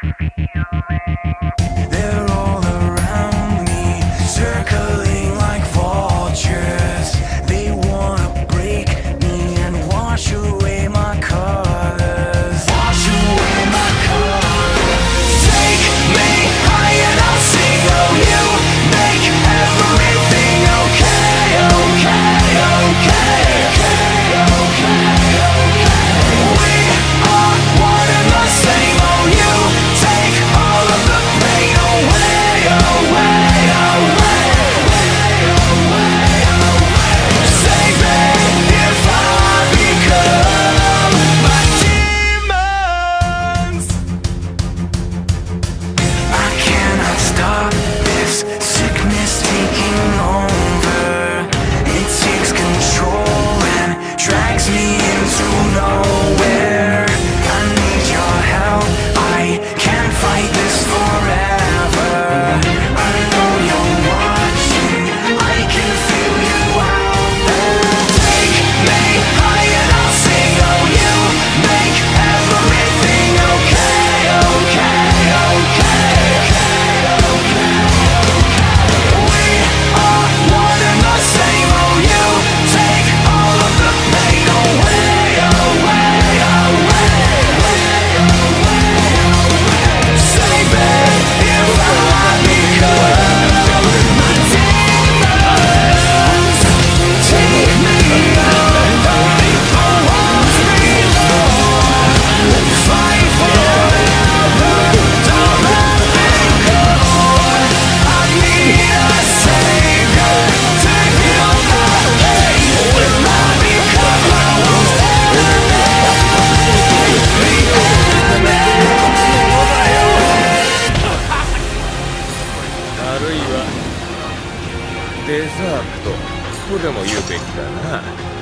They're all around me, circling like vultures. They wanna break me and wash away my colors. Wash away my colors. Take me high and I'll sing. Oh, you make everything okay, okay, okay, okay, okay. We are one and the same. Oh, you take all of the pain away, away, away, away, away. Save me if I become my demons. I cannot stop this sickness taking over. It takes control and drags me into nowhere. I need your help, I can't fight this forever. I know you're watching, I can feel you out there. Take me high and I'll sing. Oh, you make everything okay, okay, okay, okay, okay. We are one and the same. Oh, you take all of the pain away, away, away, away. Save me if I become my demons. Take me over, wants me more. Fight forever, don't let me go. I need a savior to heal my pain. When I become my worst enemy, the enemy. あるいはデザートとでも言うべきだな。